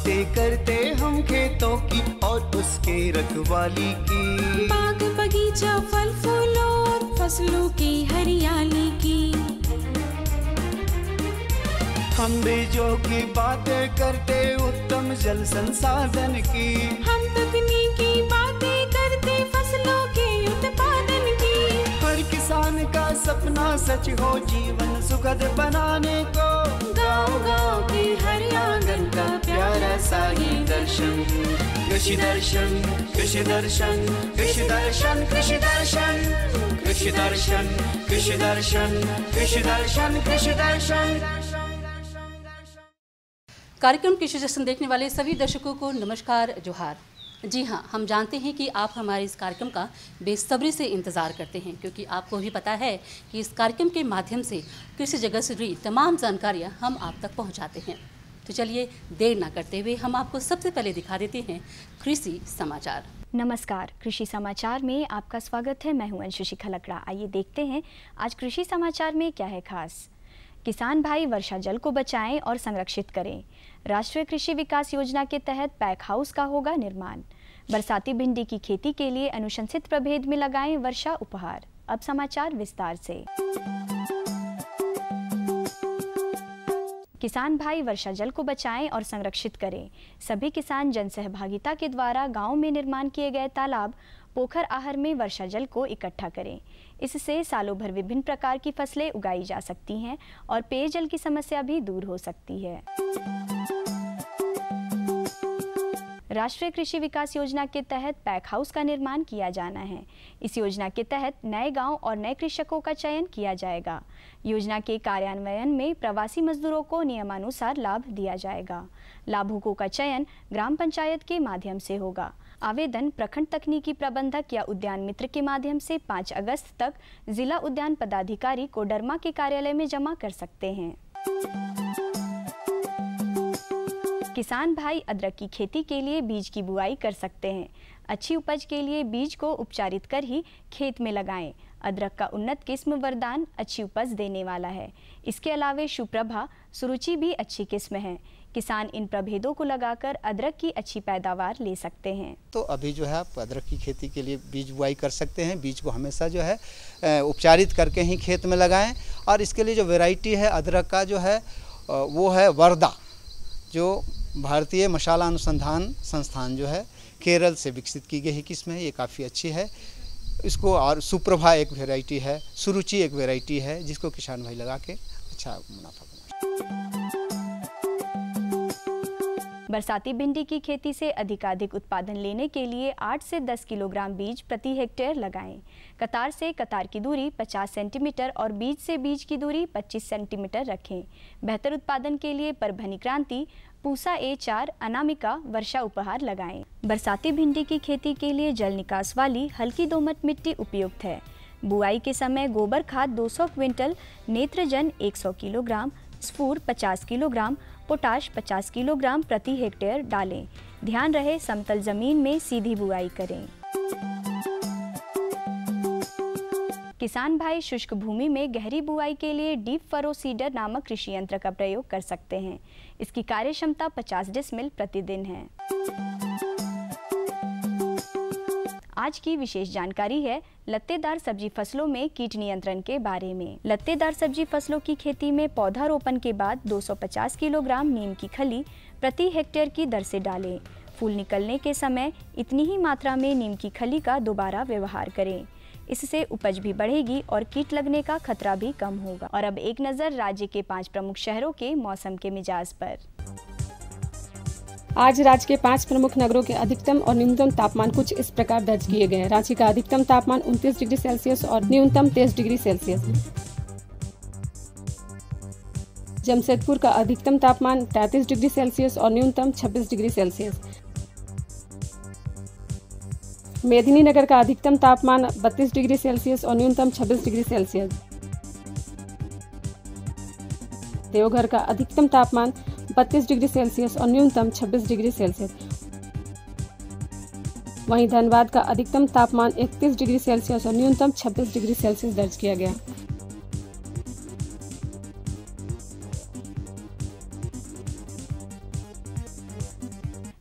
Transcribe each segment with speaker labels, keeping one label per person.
Speaker 1: बातें करते हम खेतों की और उसके रखवाली की।
Speaker 2: बाग बगीचा फल फूलों और फसलों की हरियाली की।
Speaker 1: हम बीजों की बातें करते उत्तम जल संसाधन की।
Speaker 2: हम तकनीकी बातें करते फसलों के उत्पादन की।
Speaker 1: हर किसान का सपना सच हो जीवन सुखद बनाने को।
Speaker 2: गाँव-गाँव के हर आंगन का प्यारा सा ये दर्शन।
Speaker 1: कृषि दर्शन, कृषि दर्शन, कृषि दर्शन, कृषि दर्शन, कृषि दर्शन, कृषि दर्शन, कृषि दर्शन, कृषि दर्शन।
Speaker 3: कार्यक्रम कृषि दर्शन देखने वाले सभी दर्शकों को नमस्कार, जोहार। जी हाँ, हम जानते हैं कि आप हमारे इस कार्यक्रम का बेसब्री से इंतज़ार करते हैं, क्योंकि आपको भी पता है कि इस कार्यक्रम के माध्यम से कृषि जगत से जुड़ी तमाम जानकारियाँ हम आप तक पहुँचाते हैं। तो चलिए देर ना करते हुए हम आपको सबसे पहले दिखा देते हैं कृषि समाचार।
Speaker 4: नमस्कार, कृषि समाचार में आपका स्वागत है। मैं हूं अंशु शिखा लकड़ा। आइए देखते हैं आज कृषि समाचार में क्या है खास। किसान भाई वर्षा जल को बचाएं और संरक्षित करें। राष्ट्रीय कृषि विकास योजना के तहत पैक हाउस का होगा निर्माण। बरसाती भिंडी की खेती के लिए अनुशंसित प्रभेद में लगाएं वर्षा उपहार। अब समाचार विस्तार से। किसान भाई वर्षा जल को बचाएं और संरक्षित करें। सभी किसान जन सहभागिता के द्वारा गांव में निर्माण किए गए तालाब, पोखर आहर में वर्षा जल को इकट्ठा करें। इससे सालों भर विभिन्न प्रकार की फसलें उगाई जा सकती हैं और पेयजल की समस्या भी दूर हो सकती है। राष्ट्रीय कृषि विकास योजना के तहत पैक हाउस का निर्माण किया जाना है। इस योजना के तहत नए गांव और नए कृषकों का चयन किया जाएगा। योजना के कार्यान्वयन में प्रवासी मजदूरों को नियमानुसार लाभ दिया जाएगा। लाभुकों का चयन ग्राम पंचायत के माध्यम से होगा। आवेदन प्रखंड तकनीकी प्रबंधक या उद्यान मित्र के माध्यम से 5 अगस्त तक जिला उद्यान पदाधिकारी कोडरमा के कार्यालय में जमा कर सकते हैं। किसान भाई अदरक की खेती के लिए बीज की बुआई कर सकते हैं। अच्छी उपज के लिए बीज को उपचारित कर ही खेत में लगाएं। अदरक का उन्नत किस्म वरदान अच्छी उपज देने वाला है। इसके अलावे सुप्रभा, सुरुचि भी अच्छी किस्म है। किसान इन प्रभेदों को लगाकर अदरक की अच्छी पैदावार ले सकते हैं।
Speaker 5: तो अभी जो है आप अदरक की खेती के लिए बीज बुआई कर सकते हैं। बीज को हमेशा जो है उपचारित करके ही खेत में लगाएं। और इसके लिए जो वैरायटी है अदरक का जो है वो है वर्दा, जो भारतीय मसाला अनुसंधान संस्थान जो है केरल से विकसित की गई किस्म है। ये काफ़ी अच्छी है। इसको और सुप्रभा एक वैरायटी है, सुरुचि एक वैरायटी है, जिसको किसान भाई लगा के अच्छा मुनाफा बना।
Speaker 4: बरसाती भिंडी की खेती से अधिकाधिक उत्पादन लेने के लिए 8 से 10 किलोग्राम बीज प्रति हेक्टेयर लगाएं। कतार से कतार की दूरी 50 सेंटीमीटर और बीज से बीज की दूरी 25 सेंटीमीटर रखें। बेहतर उत्पादन के लिए परभनी क्रांति, पूसा A4, अनामिका, वर्षा उपहार लगाएं। बरसाती भिंडी की खेती के लिए जल निकास वाली हल्की दोमट मिट्टी उपयुक्त है। बुआई के समय गोबर खाद 200 क्विंटल, नेत्रजन 100 किलोग्राम, स्फूर 50 किलोग्राम, पोटाश 50 किलोग्राम प्रति हेक्टेयर डालें। ध्यान रहे समतल जमीन में सीधी बुआई करें। किसान भाई शुष्क भूमि में गहरी बुआई के लिए डीप फरो सीडर नामक कृषि यंत्र का प्रयोग कर सकते हैं। इसकी कार्य क्षमता 50 डिसमिल प्रतिदिन है। आज की विशेष जानकारी है लत्तेदार सब्जी फसलों में कीट नियंत्रण के बारे में। लत्तेदार सब्जी फसलों की खेती में पौधारोपण के बाद 250 किलोग्राम नीम की खली प्रति हेक्टेयर की दर से डालें। फूल निकलने के समय इतनी ही मात्रा में नीम की खली का दोबारा व्यवहार करें। इससे उपज भी बढ़ेगी और कीट लगने का खतरा भी कम होगा। और अब एक नज़र राज्य के 5 प्रमुख शहरों के मौसम के मिजाज पर।
Speaker 6: आज राज्य के 5 प्रमुख नगरों के अधिकतम और न्यूनतम तापमान कुछ इस प्रकार दर्ज किए गए हैं। रांची का अधिकतम तापमान 29 डिग्री सेल्सियस और न्यूनतम 23 डिग्री सेल्सियस। जमशेदपुर का अधिकतम तापमान 33 डिग्री सेल्सियस और न्यूनतम 26 डिग्री सेल्सियस। मेदिनीनगर का अधिकतम तापमान 32 डिग्री सेल्सियस और न्यूनतम 26 डिग्री सेल्सियस। देवघर का अधिकतम तापमान 32 डिग्री सेल्सियस और न्यूनतम 26 डिग्री सेल्सियस। वहीं धनबाद का अधिकतम तापमान 31 डिग्री सेल्सियस और न्यूनतम 26 डिग्री सेल्सियस दर्ज किया गया।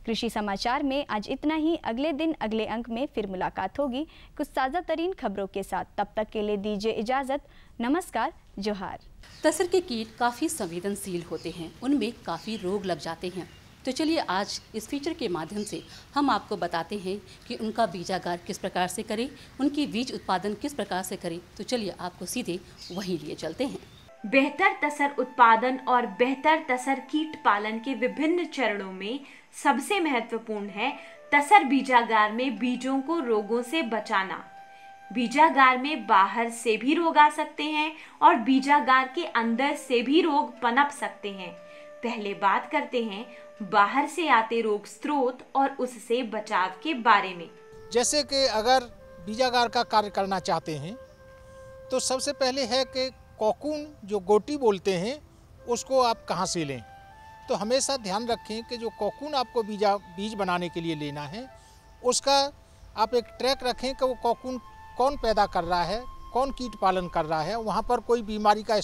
Speaker 4: कृषि समाचार में आज इतना ही। अगले दिन अगले अंक में फिर मुलाकात होगी कुछ ताज़ा तरीन खबरों के साथ। तब तक के लिए दीजिए इजाज़त। नमस्कार, जोहार।
Speaker 3: तसर के कीट काफ़ी संवेदनशील होते हैं, उनमें काफ़ी रोग लग जाते हैं। तो चलिए आज इस फीचर के माध्यम से हम आपको बताते हैं कि उनका बीजागार किस प्रकार से करें, उनकी बीज उत्पादन किस प्रकार से करें। तो चलिए आपको सीधे वहीं लिए चलते हैं।
Speaker 7: बेहतर तसर उत्पादन और बेहतर तसर कीट पालन के विभिन्न चरणों में सबसे महत्वपूर्ण है तसर बीजागार में बीजों को रोगों से बचाना। बीजागार में बाहर से भी रोग आ सकते हैं और बीजागार के अंदर से भी रोग पनप सकते हैं। पहले बात करते हैं बाहर से आते रोग स्रोत और उससे बचाव के बारे में।
Speaker 8: जैसे कि अगर बीजागार का कार्य करना चाहते हैं तो सबसे पहले है कि कोकून जो गोटी बोलते हैं उसको आप कहाँ से लें। तो हमेशा ध्यान रखें कि जो कोकून आपको बीज बनाने के लिए लेना है उसका आप एक ट्रैक रखें कि वो कोकून कौन पैदा कर रहा है, कौन कीट पालन कर रहा है, वहाँ पर कोई बीमारी का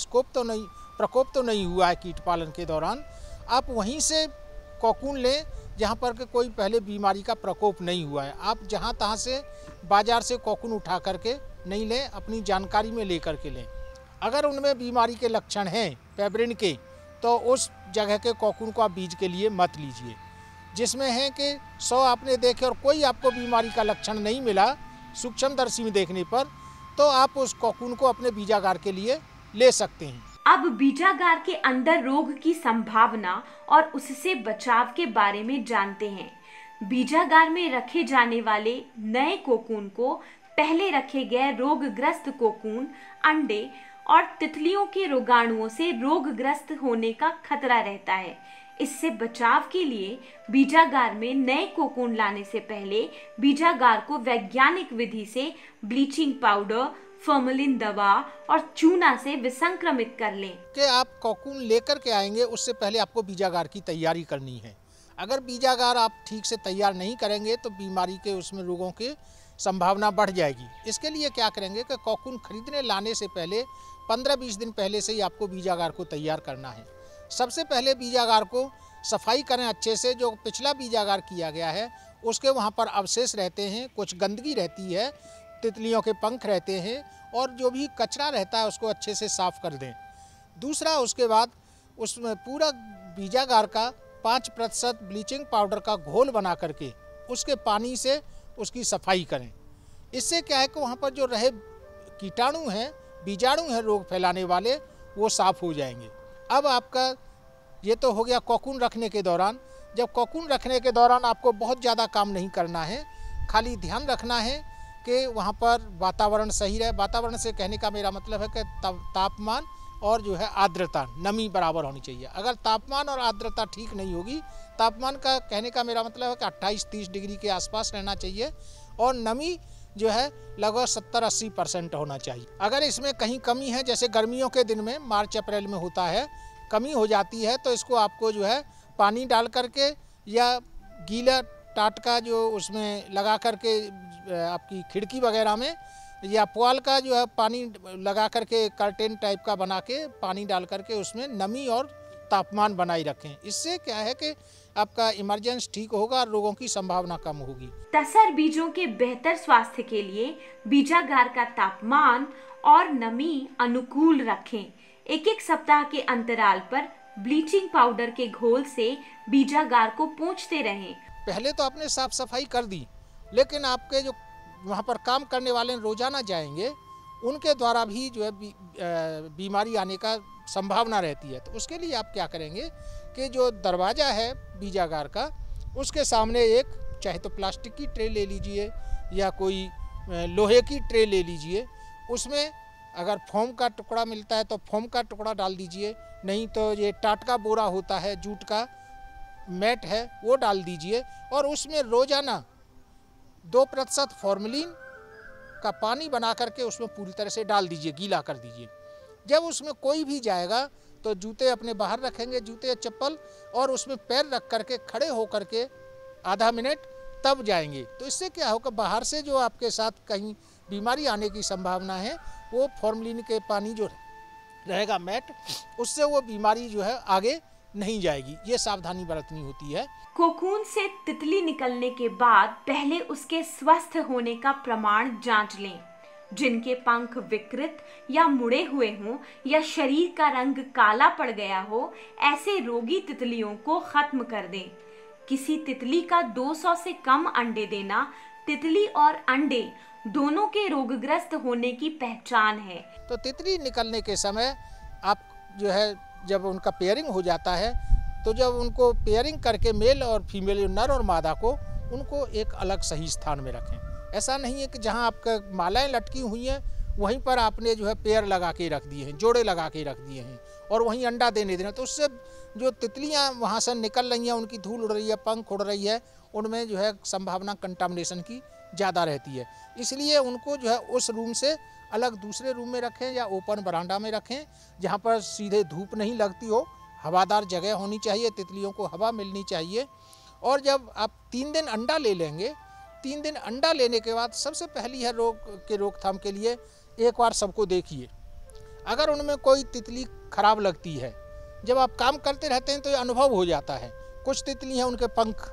Speaker 8: प्रकोप तो नहीं हुआ है कीट पालन के दौरान। आप वहीं से कोकून लें जहाँ पर के कोई पहले बीमारी का प्रकोप नहीं हुआ है। आप जहाँ तहाँ से बाज़ार से कोकून उठा करके नहीं लें, अपनी जानकारी में ले करके लें। अगर उनमें बीमारी के लक्षण हैं पेब्रिन के तो उस जगह के कोकून को आप बीज के लिए मत लीजिए। जिसमें है कि 100 आपने देखे और कोई आपको बीमारी का लक्षण नहीं मिला सूक्ष्मदर्शी में देखने पर, तो आप उस कोकून को अपने बीजागार के लिए ले सकते हैं।
Speaker 7: अब बीजागार के अंदर रोग की संभावना और उससे बचाव के बारे में जानते हैं। बीजागार में रखे जाने वाले नए कोकून को पहले रखे गए रोगग्रस्त कोकून, अंडे और तितलियों के रोगाणुओं से रोगग्रस्त होने का खतरा रहता है। इससे बचाव के लिए बीजागार में नए कोकून लाने से पहले बीजागार को वैज्ञानिक विधि से ब्लीचिंग पाउडर, फॉर्मेलिन दवा और चूना से विसंक्रमित कर लें।
Speaker 8: कि आप कोकून लेकर के आएंगे उससे पहले आपको बीजागार की तैयारी करनी है। अगर बीजागार आप ठीक से तैयार नहीं करेंगे तो बीमारी के उसमें रोगों की संभावना बढ़ जाएगी। इसके लिए क्या करेंगे कि कोकून खरीदने लाने से पहले 15-20 दिन पहले से ही आपको बीजागार को तैयार करना है। सबसे पहले बीजागार को सफाई करें अच्छे से। जो पिछला बीजागार किया गया है उसके वहाँ पर अवशेष रहते हैं, कुछ गंदगी रहती है, तितलियों के पंख रहते हैं और जो भी कचरा रहता है उसको अच्छे से साफ़ कर दें। दूसरा, उसके बाद उसमें पूरा बीजागार का 5% ब्लीचिंग पाउडर का घोल बना करके उसके पानी से उसकी सफाई करें। इससे क्या है कि वहाँ पर जो रहे कीटाणु हैं, बीजाणु हैं रोग फैलाने वाले, वो साफ़ हो जाएंगे। अब आपका ये तो हो गया कोकून रखने के दौरान। जब कोकून रखने के दौरान आपको बहुत ज़्यादा काम नहीं करना है, खाली ध्यान रखना है कि वहाँ पर वातावरण सही रहे। वातावरण से कहने का मेरा मतलब है कि तापमान और जो है आर्द्रता, नमी बराबर होनी चाहिए। अगर तापमान और आर्द्रता ठीक नहीं होगी, तापमान का कहने का मेरा मतलब है कि 28-30 डिग्री के आसपास रहना चाहिए और नमी जो है लगभग 70-80% होना चाहिए। अगर इसमें कहीं कमी है, जैसे गर्मियों के दिन में मार्च अप्रैल में होता है, कमी हो जाती है, तो इसको आपको जो है पानी डाल करके या गीला टाटका जो उसमें लगा करके आपकी खिड़की वगैरह में या पुआल का जो है पानी लगा करके कर्टेन टाइप का बना के पानी डाल करके उसमें नमी और तापमान बनाए रखें। इससे क्या है कि आपका इमरजेंसी ठीक होगा और रोगों की संभावना कम होगी।
Speaker 7: तसर बीजों के बेहतर स्वास्थ्य के लिए बीजागार का तापमान और नमी अनुकूल रखें। एक सप्ताह के अंतराल पर ब्लीचिंग पाउडर के घोल से बीजागार को पोंछते रहें।
Speaker 8: पहले तो आपने साफ सफाई कर दी, लेकिन आपके जो वहाँ पर काम करने वाले रोजाना जाएंगे उनके द्वारा भी जो है बीमारी आने का संभावना रहती है। तो उसके लिए आप क्या करेंगे कि जो दरवाज़ा है बीजागार का, उसके सामने एक चाहे तो प्लास्टिक की ट्रे ले लीजिए या कोई लोहे की ट्रे ले लीजिए। उसमें अगर फोम का टुकड़ा मिलता है तो फोम का टुकड़ा डाल दीजिए, नहीं तो ये टाटका बोरा होता है, जूट का मैट है, वो डाल दीजिए और उसमें रोजाना 2% फॉर्मेलिन का पानी बना करके उसमें पूरी तरह से डाल दीजिए, गीला कर दीजिए। जब उसमें कोई भी जाएगा तो जूते अपने बाहर रखेंगे, जूते या चप्पल, और उसमें पैर रख करके खड़े हो करके आधा मिनट तब जाएंगे। तो इससे क्या होगा, बाहर से जो आपके साथ कहीं बीमारी आने की संभावना है वो फॉर्मेलिन के पानी जो रहेगा मैट, उससे वो बीमारी जो है आगे नहीं जाएगी, ये सावधानी बरतनी होती है।
Speaker 7: कोकून से तितली निकलने के बाद पहले उसके स्वस्थ होने का प्रमाण जांच लें। जिनके पंख विकृत या मुड़े हुए हों या शरीर का रंग काला पड़ गया हो, ऐसे रोगी तितलियों को खत्म कर दें। किसी तितली का 200 से कम अंडे देना तितली और अंडे दोनों के रोगग्रस्त होने की पहचान है।
Speaker 8: तो तितली निकलने के समय आप जो है जब उनका पेयरिंग हो जाता है, तो जब उनको पेयरिंग करके मेल और फीमेल, नर और मादा को, उनको एक अलग सही स्थान में रखें। ऐसा नहीं है कि जहां आपका मालाएं लटकी हुई हैं वहीं पर आपने जो है पेयर लगा के रख दिए हैं, जोड़े लगा के रख दिए हैं और वहीं अंडा देने देना, तो उससे जो तितलियां वहां से निकल रही हैं, उनकी धूल उड़ रही है, पंख उड़ रही है, उनमें जो है संभावना कंटामिनेशन की ज़्यादा रहती है। इसलिए उनको जो है उस रूम से अलग दूसरे रूम में रखें या ओपन बरामदा में रखें, जहाँ पर सीधे धूप नहीं लगती हो, हवादार जगह होनी चाहिए, तितलियों को हवा मिलनी चाहिए। और जब आप 3 दिन अंडा ले लेंगे, 3 दिन अंडा लेने के बाद सबसे पहली है रोग के रोकथाम के लिए एक बार सबको देखिए। अगर उनमें कोई तितली खराब लगती है, जब आप काम करते रहते हैं तो ये अनुभव हो जाता है। कुछ तितली हैं उनके पंख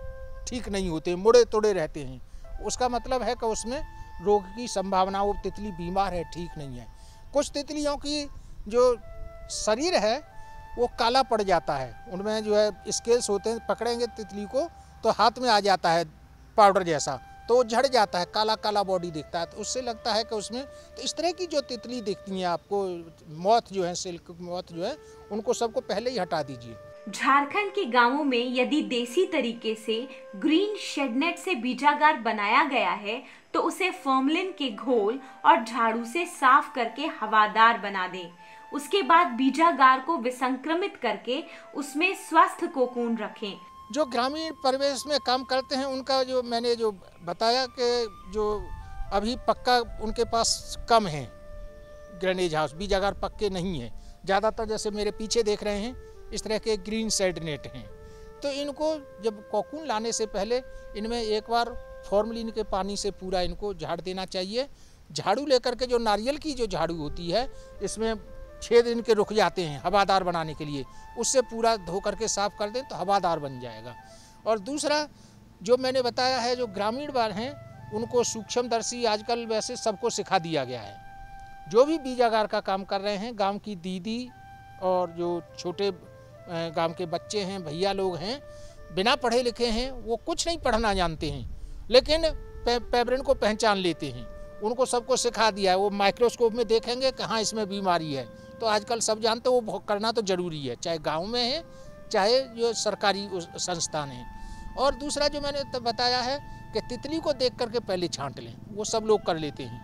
Speaker 8: ठीक नहीं होते, मुड़े तोड़े रहते हैं, उसका मतलब है कि उसमें रोग की संभावना, वो तितली बीमार है, ठीक नहीं है। कुछ तितलियों की जो शरीर है वो काला पड़ जाता है, उनमें जो है स्केल्स होते हैं, पकड़ेंगे तितली को तो हाथ में आ जाता है पाउडर जैसा, तो वो झड़ जाता है, काला काला बॉडी दिखता है, तो उससे लगता है कि उसमें, तो इस तरह की जो तितली दिखती हैं आपको, मौत जो है, सिल्क मौत जो है, उनको सबको पहले ही हटा दीजिए।
Speaker 7: झारखंड के गांवों में यदि देसी तरीके से ग्रीन शेडनेट से बीजागार बनाया गया है तो उसे फॉर्मलिन के घोल और झाड़ू से साफ करके हवादार बना दें। उसके बाद बीजागार को विसंक्रमित करके उसमें स्वस्थ कोकून रखें।
Speaker 8: जो ग्रामीण परिवेश में काम करते हैं उनका जो मैंने जो बताया कि जो अभी पक्का उनके पास कम है ग्रेनेज हाउस, बीजागार पक्के नहीं है, ज़्यादातर जैसे मेरे पीछे देख रहे हैं इस तरह के ग्रीन शेड नेट हैं। तो इनको जब कोकून लाने से पहले इनमें एक बार फॉर्मलिन के पानी से पूरा इनको झाड़ देना चाहिए। झाड़ू लेकर के, जो नारियल की जो झाड़ू होती है, इसमें 6 दिन के रुक जाते हैं हवादार बनाने के लिए, उससे पूरा धो करके साफ कर दें तो हवादार बन जाएगा। और दूसरा जो मैंने बताया है, जो ग्रामीण बार हैं उनको सूक्ष्मदर्शी आजकल वैसे सबको सिखा दिया गया है। जो भी बीजागार का काम कर रहे हैं, गांव की दीदी और जो छोटे गांव के बच्चे हैं, भैया लोग हैं, बिना पढ़े लिखे हैं, वो कुछ नहीं पढ़ना जानते हैं, लेकिन पेब्रिन को पहचान लेते हैं। उनको सबको सिखा दिया है, वो माइक्रोस्कोप में देखेंगे कहाँ इसमें बीमारी है। तो आजकल सब जानते हैं, वो करना तो ज़रूरी है, चाहे गांव में है चाहे जो सरकारी संस्थान है। और दूसरा जो मैंने बताया है कि तितली को देख करके पहले छांट लें, वो सब लोग कर लेते हैं।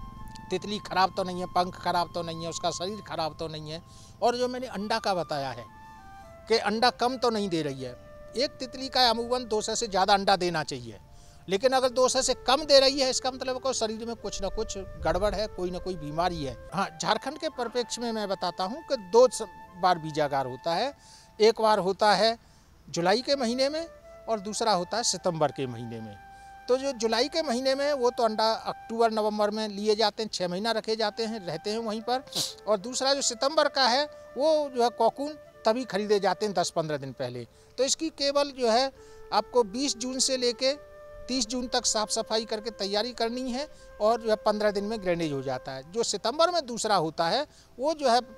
Speaker 8: तितली खराब तो नहीं है, पंख खराब तो नहीं है, उसका शरीर खराब तो नहीं है। और जो मैंने अंडा का बताया है कि अंडा कम तो नहीं दे रही है, एक तितली का अमूमन 200 से ज़्यादा अंडा देना चाहिए, लेकिन अगर 200 से कम दे रही है इसका मतलब है शरीर में कुछ ना कुछ गड़बड़ है, कोई ना कोई बीमारी है। हाँ, झारखंड के परिप्रेक्ष्य में मैं बताता हूँ कि 2 बार बीजागार होता है। एक बार होता है जुलाई के महीने में और दूसरा होता है सितंबर के महीने में। तो जो जुलाई के महीने में वो तो अंडा अक्टूबर नवंबर में लिए जाते हैं, 6 महीना रखे जाते हैं, रहते हैं वहीं पर। और दूसरा जो सितंबर का है वो जो है कोकून तभी खरीदे जाते हैं 10-15 दिन पहले। तो इसकी केवल जो है आपको 20 जून से लेके 30 जून तक साफ़ सफाई करके तैयारी करनी है और जो है 15 दिन में ग्रेनेज हो जाता है। जो सितंबर में दूसरा होता है वो जो है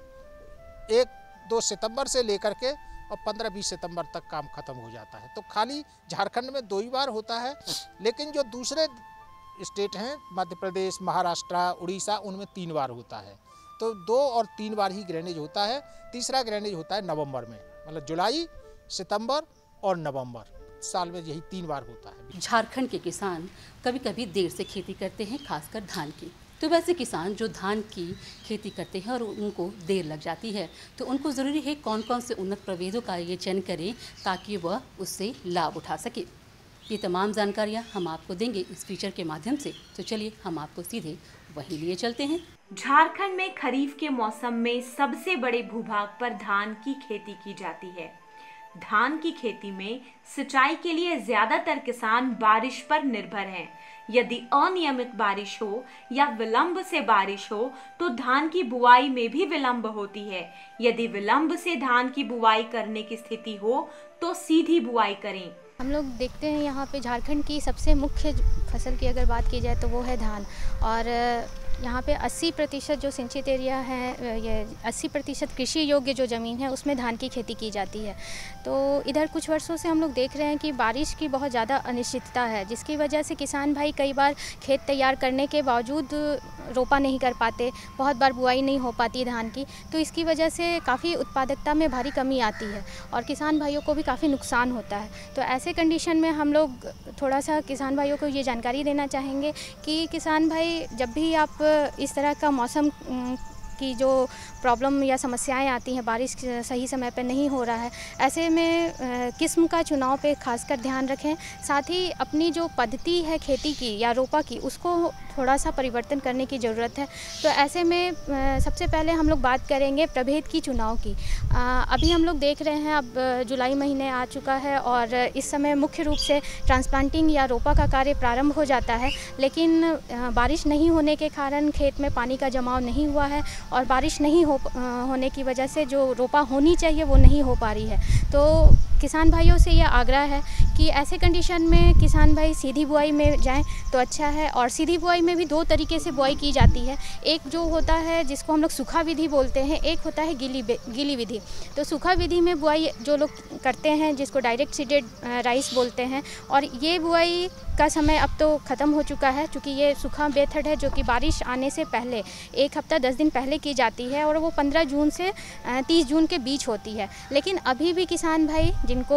Speaker 8: 1-2 सितंबर से लेकर के और 15-20 सितंबर तक काम खत्म हो जाता है। तो खाली झारखंड में 2 ही बार होता है, लेकिन जो दूसरे स्टेट हैं मध्य प्रदेश, महाराष्ट्र, उड़ीसा, उनमें 3 बार होता है। तो 2 और 3 बार ही ग्रेनेज होता है। तीसरा ग्रेनेज होता है नवंबर में, मतलब जुलाई, सितंबर और नवंबर, साल में यही 3 बार होता है।
Speaker 3: झारखंड के किसान कभी कभी देर से खेती करते हैं, खासकर धान की। तो वैसे किसान जो धान की खेती करते हैं और उनको देर लग जाती है, तो उनको ज़रूरी है कौन कौन से उन्नत प्रभेदों का ये चयन करें ताकि वह उससे लाभ उठा सके। ये तमाम जानकारियाँ हम आपको देंगे इस फीचर के माध्यम से। तो चलिए हम आपको सीधे वहीं लिए चलते हैं।
Speaker 7: झारखंड में खरीफ के मौसम में सबसे बड़े भूभाग पर धान की खेती की जाती है। धान की खेती में सिंचाई के लिए ज्यादातर किसान बारिश पर निर्भर हैं। यदि अनियमित बारिश हो या विलंब से बारिश हो तो धान की बुआई में भी विलंब होती है। यदि विलंब से धान की बुआई करने की स्थिति हो तो सीधी बुआई करें।
Speaker 9: हम लोग देखते हैं यहाँ पे झारखंड की सबसे मुख्य फसल की अगर बात की जाए तो वो है धान। और यहाँ पे 80% जो सिंचित एरिया है, ये 80% कृषि योग्य जो ज़मीन है उसमें धान की खेती की जाती है। तो इधर कुछ वर्षों से हम लोग देख रहे हैं कि बारिश की बहुत ज़्यादा अनिश्चितता है, जिसकी वजह से किसान भाई कई बार खेत तैयार करने के बावजूद रोपा नहीं कर पाते, बहुत बार बुआई नहीं हो पाती धान की। तो इसकी वजह से काफ़ी उत्पादकता में भारी कमी आती है और किसान भाइयों को भी काफ़ी नुकसान होता है। तो ऐसे कंडीशन में हम लोग थोड़ा सा किसान भाइयों को ये जानकारी देना चाहेंगे कि किसान भाई जब भी आप इस तरह का मौसम की जो प्रॉब्लम या समस्याएं आती हैं, बारिश सही समय पर नहीं हो रहा है, ऐसे में किस्म का चुनाव पे खासकर ध्यान रखें। साथ ही अपनी जो पद्धति है खेती की या रोपा की उसको थोड़ा सा परिवर्तन करने की ज़रूरत है। तो ऐसे में सबसे पहले हम लोग बात करेंगे प्रभेद की चुनाव की। अभी हम लोग देख रहे हैं अब जुलाई महीने आ चुका है और इस समय मुख्य रूप से ट्रांसप्लांटिंग या रोपा का कार्य प्रारंभ हो जाता है, लेकिन बारिश नहीं होने के कारण खेत में पानी का जमाव नहीं हुआ है और बारिश नहीं होने की वजह से जो रोपा होनी चाहिए वो नहीं हो पा रही है। तो किसान भाइयों से यह आग्रह है कि ऐसे कंडीशन में किसान भाई सीधी बुआई में जाएं तो अच्छा है। और सीधी बुआई में भी दो तरीके से बुआई की जाती है, एक जो होता है जिसको हम लोग सूखा विधि बोलते हैं, एक होता है गीली विधि। तो सूखा विधि में बुआई जो लोग करते हैं जिसको डायरेक्ट सीडेड राइस बोलते हैं, और ये बुआई का समय अब तो ख़त्म हो चुका है, क्योंकि ये सूखा मेथड है जो कि बारिश आने से पहले 1 हफ्ता 10 दिन पहले की जाती है और वो 15 जून से 30 जून के बीच होती है। लेकिन अभी भी किसान भाई जिनको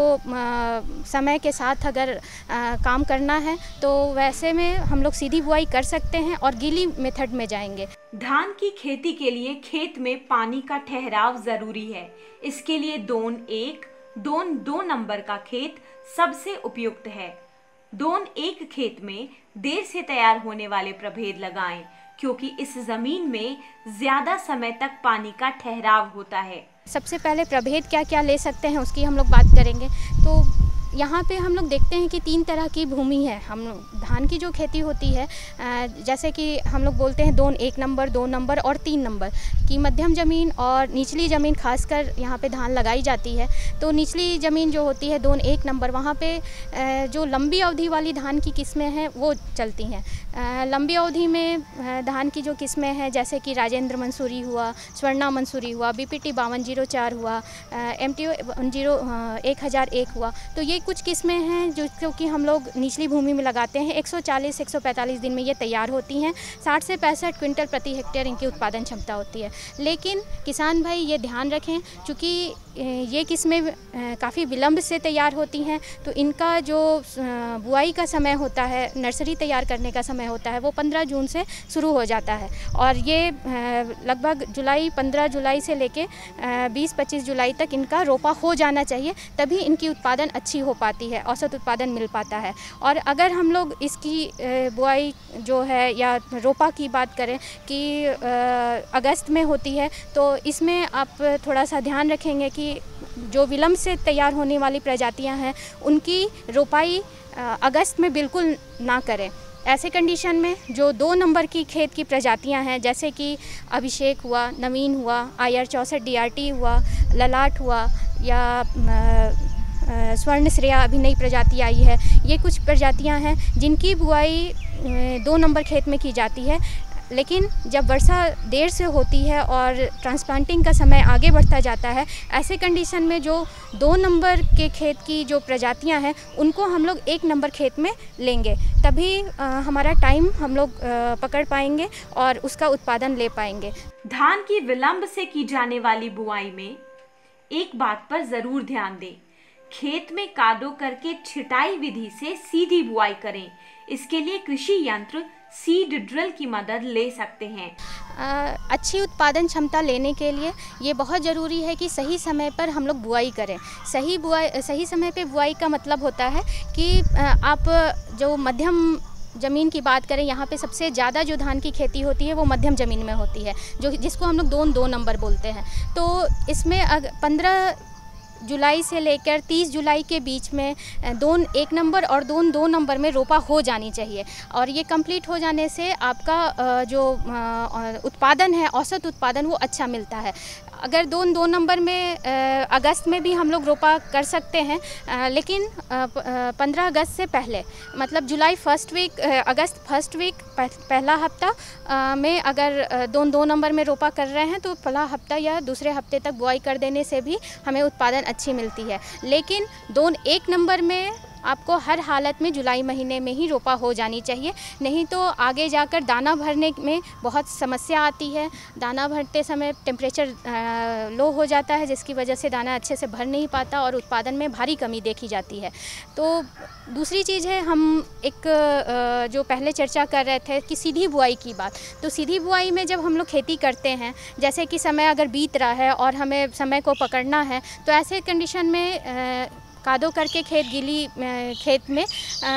Speaker 9: समय के साथ अगर काम करना है तो वैसे में हम लोग सीधी बुआई कर सकते हैं और गीली मेथड में जाएंगे।
Speaker 7: धान की खेती के लिए खेत में पानी का ठहराव जरूरी है। इसके लिए दोन 1, दोन 2 नंबर का खेत सबसे उपयुक्त है। दोन 1 खेत में देर से तैयार होने वाले प्रभेद लगाएं, क्योंकि इस जमीन में ज्यादा समय तक पानी का ठहराव होता है।
Speaker 9: सबसे पहले प्रभेद क्या क्या ले सकते हैं उसकी हम लोग बात करेंगे। तो यहाँ पे हम लोग देखते हैं कि 3 तरह की भूमि है। हम धान की जो खेती होती है, जैसे कि हम लोग बोलते हैं 1 नंबर, 2 नंबर और 3 नंबर की मध्यम ज़मीन और निचली ज़मीन खासकर यहाँ पे धान लगाई जाती है। तो निचली ज़मीन जो होती है 1 नंबर, वहाँ पे जो लंबी अवधि वाली धान की किस्में हैं वो चलती हैं। लंबी अवधि में धान की जो किस्में हैं जैसे कि राजेंद्र मंसूरी हुआ, स्वर्णा मंसूरी हुआ, BPT 5204 हुआ, MTO 1001 हुआ, तो ये कुछ किस्में हैं जो कि हम लोग निचली भूमि में लगाते हैं। 140-145 दिन में ये तैयार होती हैं। 60 से 65 क्विंटल प्रति हेक्टेयर इनकी उत्पादन क्षमता होती है। लेकिन किसान भाई ये ध्यान रखें, चूँकि ये किस्में काफ़ी विलंब से तैयार होती हैं, तो इनका जो बुआई का समय होता है, नर्सरी तैयार करने का समय होता है, वो 15 जून से शुरू हो जाता है और ये लगभग 15 जुलाई से लेके 20-25 जुलाई तक इनका रोपा हो जाना चाहिए, तभी इनकी उत्पादन अच्छी हो पाती है, औसत उत्पादन मिल पाता है। और अगर हम लोग इसकी बुआई जो है या रोपा की बात करें कि अगस्त में होती है, तो इसमें आप थोड़ा सा ध्यान रखेंगे कि जो विलंब से तैयार होने वाली प्रजातियां हैं उनकी रोपाई अगस्त में बिल्कुल ना करें। ऐसे कंडीशन में जो 2 नंबर की खेत की प्रजातियां हैं जैसे कि अभिषेक हुआ, नवीन हुआ, IR 64 DRT हुआ, ललाट हुआ या स्वर्ण श्रेया अभी नई प्रजाति आई है, ये कुछ प्रजातियां हैं जिनकी बुआई 2 नंबर खेत में की जाती है। लेकिन जब वर्षा देर से होती है और ट्रांसप्लांटिंग का समय आगे बढ़ता जाता है, ऐसे कंडीशन में जो 2 नंबर के खेत की जो प्रजातियां हैं उनको हम लोग 1 नंबर खेत में लेंगे, तभी हमारा टाइम हम लोग पकड़ पाएंगे और उसका उत्पादन ले पाएंगे।
Speaker 7: धान की विलंब से की जाने वाली बुआई में एक बात पर ज़रूर ध्यान दें, खेत में कादो करके छिटाई विधि से सीधी बुआई करें। इसके लिए कृषि यंत्र सीड ड्रिल की मदद ले सकते हैं।
Speaker 9: अच्छी उत्पादन क्षमता लेने के लिए ये बहुत ज़रूरी है कि सही समय पर हम लोग बुआई करें। सही समय पे बुआई का मतलब होता है कि आप जो मध्यम ज़मीन की बात करें, यहाँ पे सबसे ज़्यादा जो धान की खेती होती है वो मध्यम ज़मीन में होती है, जिसको हम लोग 2 नंबर बोलते हैं। तो इसमें 15 जुलाई से लेकर 30 जुलाई के बीच में 1 नंबर और 2 नंबर में रोपा हो जानी चाहिए। और ये कंप्लीट हो जाने से आपका जो उत्पादन है, औसत उत्पादन वो अच्छा मिलता है। अगर 2 नंबर में अगस्त में भी हम लोग रोपा कर सकते हैं, लेकिन 15 अगस्त से पहले, मतलब जुलाई फर्स्ट वीक, अगस्त फर्स्ट वीक, पहला हफ्ता में अगर 2 नंबर में रोपा कर रहे हैं तो पहला हफ्ता या दूसरे हफ्ते तक बुआई कर देने से भी हमें उत्पादन अच्छी मिलती है। लेकिन 1 नंबर में आपको हर हालत में जुलाई महीने में ही रोपा हो जानी चाहिए, नहीं तो आगे जाकर दाना भरने में बहुत समस्या आती है। दाना भरते समय टेम्परेचर लो हो जाता है, जिसकी वजह से दाना अच्छे से भर नहीं पाता और उत्पादन में भारी कमी देखी जाती है। तो दूसरी चीज़ है, हम एक जो पहले चर्चा कर रहे थे कि सीधी बुआई की बात, तो सीधी बुआई में जब हम लोग खेती करते हैं, जैसे कि समय अगर बीत रहा है और हमें समय को पकड़ना है, तो ऐसे कंडीशन में कादो करके खेत में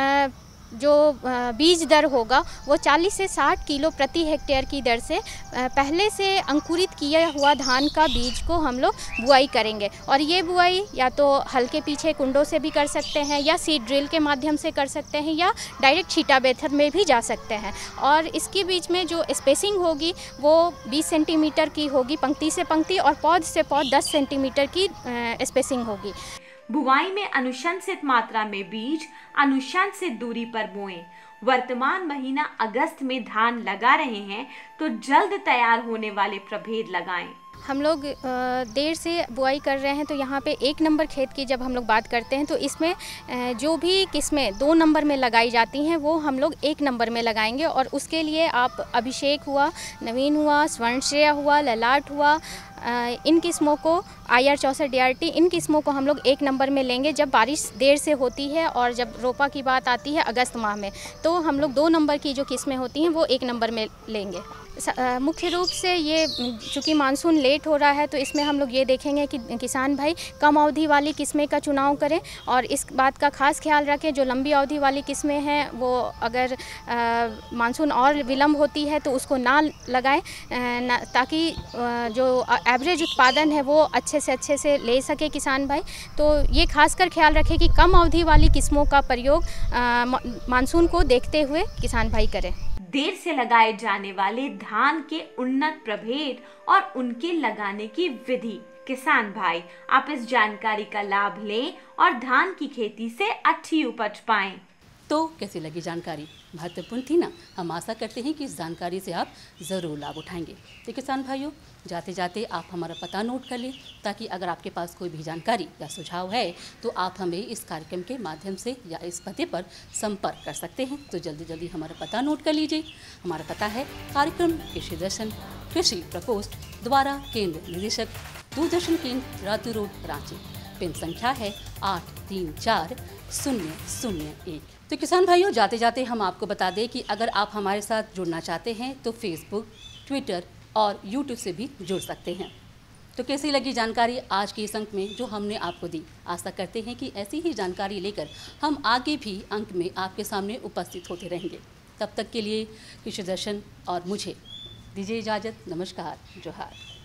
Speaker 9: जो बीज दर होगा वो 40 से 60 किलो प्रति हेक्टेयर की दर से पहले से अंकुरित किया हुआ धान का बीज को हम लोग बुआई करेंगे। और ये बुआई या तो हल के पीछे कुंडों से भी कर सकते हैं, या सीड ड्रिल के माध्यम से कर सकते हैं, या डायरेक्ट छींटा मेथड में भी जा सकते हैं। और इसके बीच में जो स्पेसिंग होगी वो 20 सेंटीमीटर की होगी, पंक्ति से पंक्ति, और पौध से पौध 10 सेंटीमीटर की स्पेसिंग होगी।
Speaker 7: बुआई में अनुशंसित मात्रा में बीज अनुशंसित दूरी पर बोएं। वर्तमान महीना अगस्त में धान लगा रहे हैं तो जल्द तैयार होने वाले प्रभेद लगाएं।
Speaker 9: हम लोग देर से बुआई कर रहे हैं, तो यहाँ पे 1 नंबर खेत की जब हम लोग बात करते हैं तो इसमें जो भी किस्में 2 नंबर में लगाई जाती हैं वो हम लोग 1 नंबर में लगाएंगे। और उसके लिए आप अभिषेक हुआ, नवीन हुआ, स्वर्णश्रेया हुआ, ललाट हुआ, इन किस्मों को, IR 64 DRT, इन किस्मों को हम लोग 1 नंबर में लेंगे। जब बारिश देर से होती है और जब रोपा की बात आती है अगस्त माह में, तो हम लोग 2 नंबर की जो किस्में होती हैं वो 1 नंबर में लेंगे। मुख्य रूप से ये चूँकि मानसून लेट हो रहा है तो इसमें हम लोग ये देखेंगे कि किसान भाई कम अवधि वाली किस्में का चुनाव करें, और इस बात का खास ख्याल रखें जो लंबी अवधि वाली किस्में हैं वो अगर मानसून और विलम्ब होती है तो उसको ना लगाएं, ताकि जो एवरेज उत्पादन है वो अच्छे से ले सके किसान भाई। तो ये खासकर ख्याल रखें कि कम अवधि वाली किस्मों का प्रयोग मानसून को देखते हुए किसान भाई करें।
Speaker 7: देर से लगाए जाने वाले धान के उन्नत प्रभेद और उनके लगाने की विधि। किसान भाई, आप इस जानकारी का लाभ लें और धान की खेती से अच्छी उपज पाएं।
Speaker 3: तो कैसी लगी जानकारी? महत्वपूर्ण थी ना? हम आशा करते हैं कि इस जानकारी से आप ज़रूर लाभ उठाएंगे। तो किसान भाइयों, जाते जाते आप हमारा पता नोट कर लें, ताकि अगर आपके पास कोई भी जानकारी या सुझाव है तो आप हमें इस कार्यक्रम के माध्यम से या इस पते पर संपर्क कर सकते हैं। तो जल्दी हमारा पता नोट कर लीजिए। हमारा पता है कार्यक्रम कृषि दर्शन, कृषि प्रकोष्ठ द्वारा केंद्र निदेशक, दूरदर्शन केंद्र, रातू रोड, रांची। पिन संख्या है 834001। तो किसान भाइयों, जाते जाते हम आपको बता दें कि अगर आप हमारे साथ जुड़ना चाहते हैं तो फेसबुक, ट्विटर और यूट्यूब से भी जुड़ सकते हैं। तो कैसी लगी जानकारी आज के इस अंक में जो हमने आपको दी? आशा करते हैं कि ऐसी ही जानकारी लेकर हम आगे भी अंक में आपके सामने उपस्थित होते रहेंगे। तब तक के लिए कृषि दर्शन और मुझे दीजिए इजाज़त। नमस्कार, जोहार।